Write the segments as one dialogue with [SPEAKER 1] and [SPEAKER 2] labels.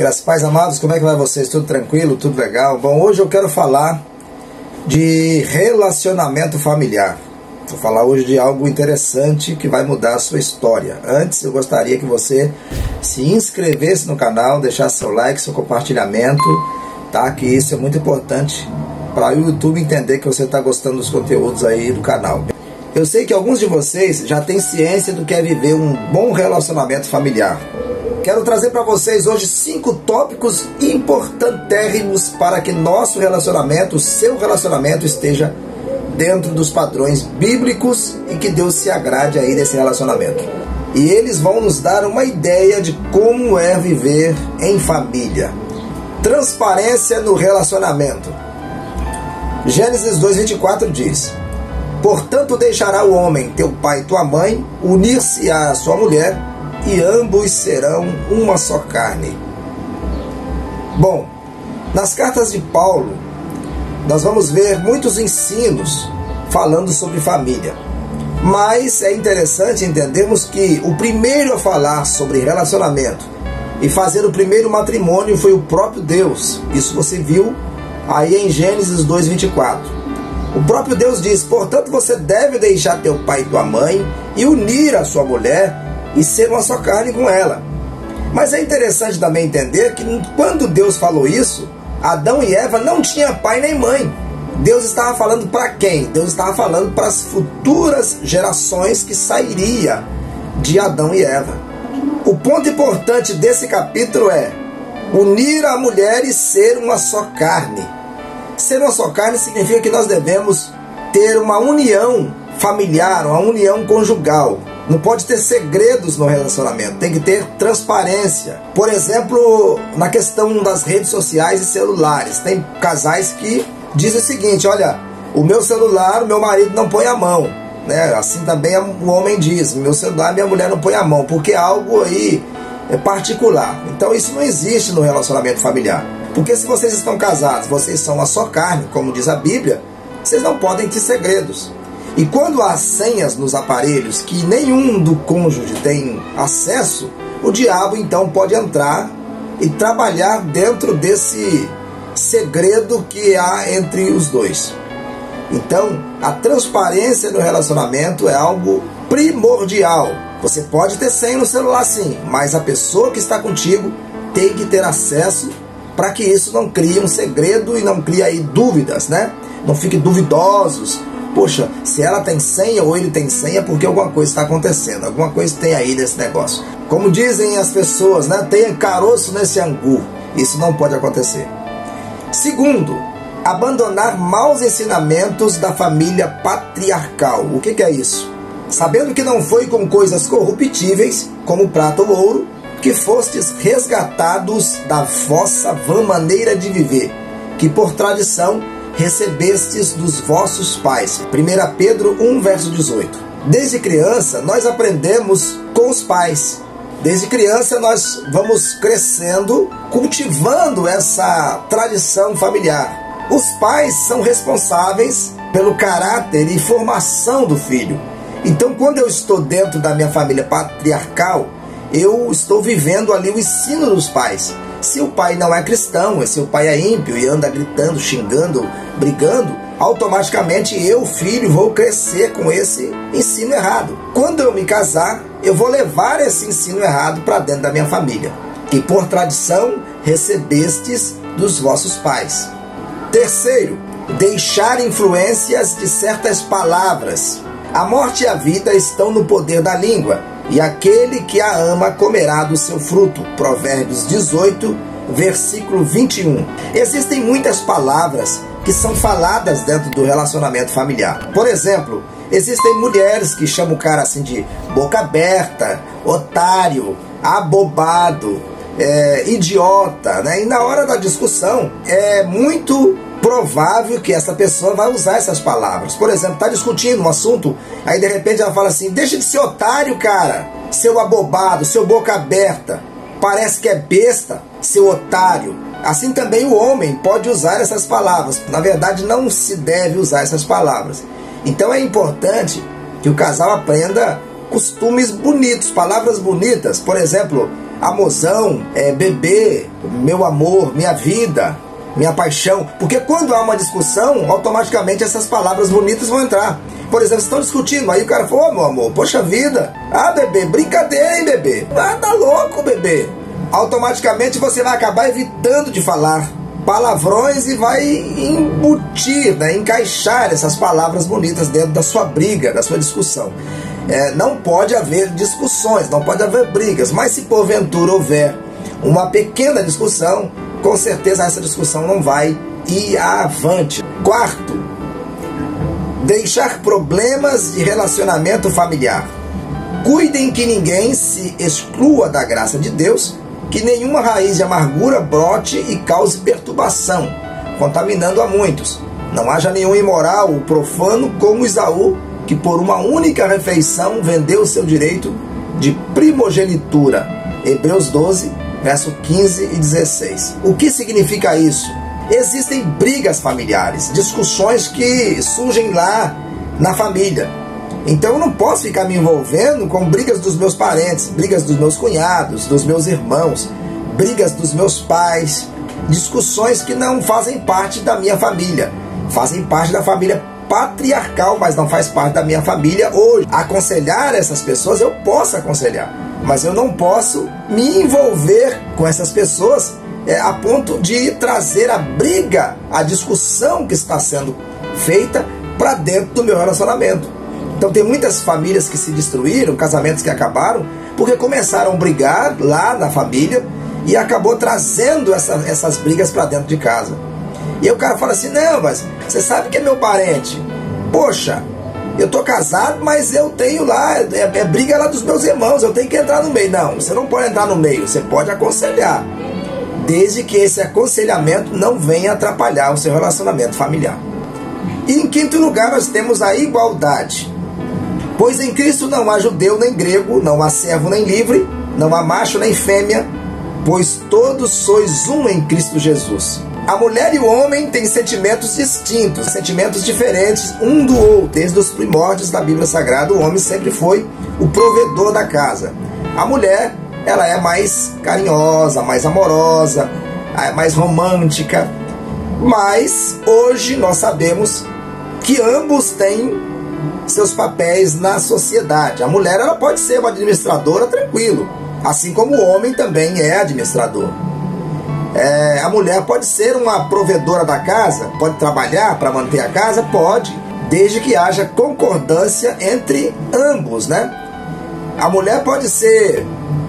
[SPEAKER 1] Graças a Paz, amados, como é que vai vocês? Tudo tranquilo? Tudo legal? Bom, hoje eu quero falar de relacionamento familiar. Vou falar hoje de algo interessante que vai mudar a sua história. Antes, eu gostaria que você se inscrevesse no canal, deixasse seu like, seu compartilhamento, tá? Que isso é muito importante para o YouTube entender que você está gostando dos conteúdos aí do canal. Eu sei que alguns de vocês já têm ciência do que é viver um bom relacionamento familiar. Quero trazer para vocês hoje 5 tópicos importantérrimos para que nosso relacionamento, o seu relacionamento, esteja dentro dos padrões bíblicos e que Deus se agrade aí desse relacionamento. E eles vão nos dar uma ideia de como é viver em família. Transparência no relacionamento. Gênesis 2:24 diz: portanto deixará o homem, teu pai e tua mãe, unir-se-á à sua mulher, e ambos serão uma só carne. Bom, nas cartas de Paulo, nós vamos ver muitos ensinos falando sobre família. Mas é interessante entendermos que o primeiro a falar sobre relacionamento e fazer o primeiro matrimônio foi o próprio Deus. Isso você viu aí em Gênesis 2:24. O próprio Deus diz: portanto você deve deixar teu pai e tua mãe e unir a sua mulher e ser uma só carne com ela. Mas é interessante também entender que quando Deus falou isso, Adão e Eva não tinham pai nem mãe. Deus estava falando para quem? Deus estava falando para as futuras gerações que sairia de Adão e Eva. O ponto importante desse capítulo é unir a mulher e ser uma só carne. Ser uma só carne significa que nós devemos ter uma união familiar, uma união conjugal. Não pode ter segredos no relacionamento, tem que ter transparência. Por exemplo, na questão das redes sociais e celulares, tem casais que dizem o seguinte: olha, o meu celular, o meu marido não põe a mão, né? Assim também o homem diz: meu celular, minha mulher não põe a mão, porque é algo aí particular. Então isso não existe no relacionamento familiar. Porque se vocês estão casados, vocês são uma só carne, como diz a Bíblia, vocês não podem ter segredos. E quando há senhas nos aparelhos que nenhum do cônjuge tem acesso, o diabo então pode entrar e trabalhar dentro desse segredo que há entre os dois. Então, a transparência no relacionamento é algo primordial. Você pode ter senha no celular sim, mas a pessoa que está contigo tem que ter acesso para que isso não crie um segredo e não crie aí dúvidas, né? Não fiquem duvidosos. Poxa, se ela tem senha ou ele tem senha, porque alguma coisa está acontecendo, alguma coisa tem aí desse negócio. Como dizem as pessoas, né? Tem caroço nesse angu. Isso não pode acontecer. Segundo, abandonar maus ensinamentos da família patriarcal. O que é isso? Sabendo que não foi com coisas corruptíveis, como prata ou ouro, que fostes resgatados da vossa vã maneira de viver, que por tradição recebestes dos vossos pais. 1 Pedro 1, verso 18. Desde criança, nós aprendemos com os pais. Desde criança, nós vamos crescendo, cultivando essa tradição familiar. Os pais são responsáveis pelo caráter e formação do filho. Então, quando eu estou dentro da minha família patriarcal, eu estou vivendo ali o ensino dos pais. Se o pai não é cristão, se o pai é ímpio e anda gritando, xingando, brigando, automaticamente eu, filho, vou crescer com esse ensino errado. Quando eu me casar, eu vou levar esse ensino errado para dentro da minha família, que por tradição recebestes dos vossos pais. Terceiro, deixar influências de certas palavras. A morte e a vida estão no poder da língua, e aquele que a ama comerá do seu fruto. Provérbios 18, versículo 21. Existem muitas palavras que são faladas dentro do relacionamento familiar. Por exemplo, existem mulheres que chamam o cara assim de boca aberta, otário, abobado, idiota, né? E na hora da discussão é muito provável que essa pessoa vai usar essas palavras. Por exemplo, está discutindo um assunto, aí de repente ela fala assim: deixa de ser otário, cara, seu abobado, seu boca aberta, parece que é besta, seu otário. Assim também o homem pode usar essas palavras. Na verdade, não se deve usar essas palavras. Então é importante que o casal aprenda costumes bonitos, palavras bonitas. Por exemplo, amorzão, bebê, meu amor, minha vida, minha paixão. Porque quando há uma discussão, automaticamente essas palavras bonitas vão entrar. Por exemplo, vocês estão discutindo, aí o cara falou: ô meu amor, poxa vida, bebê, brincadeira, hein, bebê? Tá louco, bebê. Automaticamente você vai acabar evitando de falar palavrões e vai embutir, encaixar essas palavras bonitas dentro da sua briga, da sua discussão. Não pode haver discussões, não pode haver brigas, mas se porventura houver uma pequena discussão, com certeza essa discussão não vai ir avante. Quarto, deixar problemas de relacionamento familiar. Cuidem que ninguém se exclua da graça de Deus, que nenhuma raiz de amargura brote e cause perturbação, contaminando a muitos. Não haja nenhum imoral ou profano como Esaú, que por uma única refeição vendeu o seu direito de primogenitura. Hebreus 12, verso 15 e 16. O que significa isso? Existem brigas familiares, discussões que surgem lá na família. Então eu não posso ficar me envolvendo com brigas dos meus parentes, brigas dos meus cunhados, dos meus irmãos, brigas dos meus pais, discussões que não fazem parte da minha família, fazem parte da família patriarcal, mas não faz parte da minha família hoje. Aconselhar essas pessoas eu posso aconselhar, mas eu não posso me envolver com essas pessoas a ponto de trazer a briga, a discussão que está sendo feita para dentro do meu relacionamento. Então tem muitas famílias que se destruíram, casamentos que acabaram, porque começaram a brigar lá na família e acabou trazendo essas brigas para dentro de casa. E aí o cara fala assim: não, mas você sabe que é meu parente. Poxa, eu tô casado, mas eu tenho lá, briga lá dos meus irmãos, eu tenho que entrar no meio. Não, você não pode entrar no meio, você pode aconselhar, desde que esse aconselhamento não venha atrapalhar o seu relacionamento familiar. E em quinto lugar, nós temos a igualdade. Pois em Cristo não há judeu nem grego, não há servo nem livre, não há macho nem fêmea, pois todos sois um em Cristo Jesus. A mulher e o homem têm sentimentos distintos, sentimentos diferentes um do outro. Desde os primórdios da Bíblia Sagrada, o homem sempre foi o provedor da casa. A mulher, ela é mais carinhosa, mais amorosa, mais romântica. Mas hoje nós sabemos que ambos têm seus papéis na sociedade. A mulher, ela pode ser uma administradora tranquilo, assim como o homem também é administrador. A mulher pode ser uma provedora da casa, pode trabalhar para manter a casa, pode, desde que haja concordância entre ambos, A mulher pode ser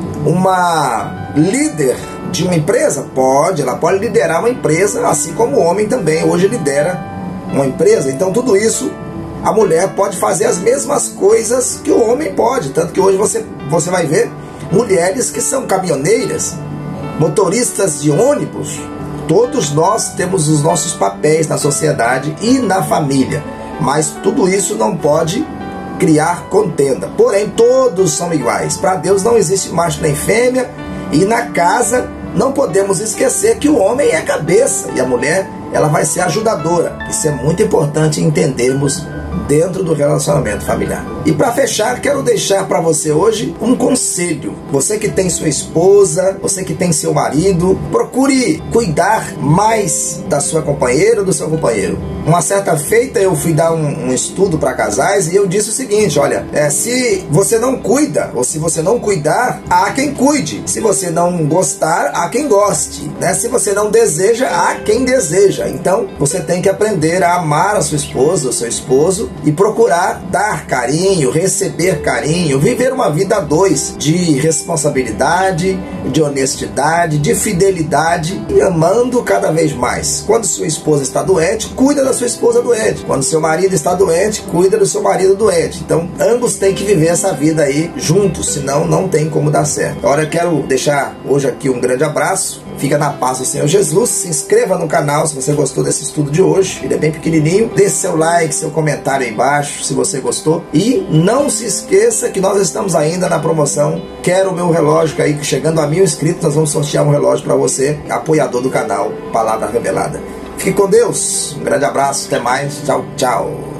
[SPEAKER 1] uma líder de uma empresa? Pode, ela pode liderar uma empresa, assim como o homem também hoje lidera uma empresa. Então tudo isso, a mulher pode fazer as mesmas coisas que o homem pode, tanto que hoje você vai ver mulheres que são caminhoneiras, motoristas de ônibus. Todos nós temos os nossos papéis na sociedade e na família, mas tudo isso não pode criar contenda. Porém, todos são iguais. Para Deus não existe macho nem fêmea, e na casa não podemos esquecer que o homem é a cabeça e a mulher, ela vai ser ajudadora. Isso é muito importante entendermos dentro do relacionamento familiar. E para fechar, quero deixar para você hoje um conselho. Você que tem sua esposa, você que tem seu marido, procure cuidar mais da sua companheira ou do seu companheiro. Uma certa feita eu fui dar um estudo para casais e eu disse o seguinte: olha, se você não cuida ou se você não cuidar, há quem cuide. Se você não gostar, há quem goste, Se você não deseja, há quem deseja. Então você tem que aprender a amar a sua esposa, o seu esposo, e procurar dar carinho, receber carinho, viver uma vida a dois, de responsabilidade, de honestidade, de fidelidade, e amando cada vez mais. Quando sua esposa está doente, cuida da sua esposa doente. Quando seu marido está doente, cuida do seu marido doente. Então ambos têm que viver essa vida aí juntos, senão não tem como dar certo. Agora eu quero deixar hoje aqui um grande abraço. Fica na paz do Senhor Jesus. Se inscreva no canal se você gostou desse estudo de hoje. Ele é bem pequenininho. Deixe seu like, seu comentário aí embaixo se você gostou. E não se esqueça que nós estamos ainda na promoção Quero o Meu Relógio, aí chegando a 1000 inscritos nós vamos sortear um relógio para você, apoiador do canal Palavra Revelada. Fique com Deus. Um grande abraço. Até mais. Tchau, tchau.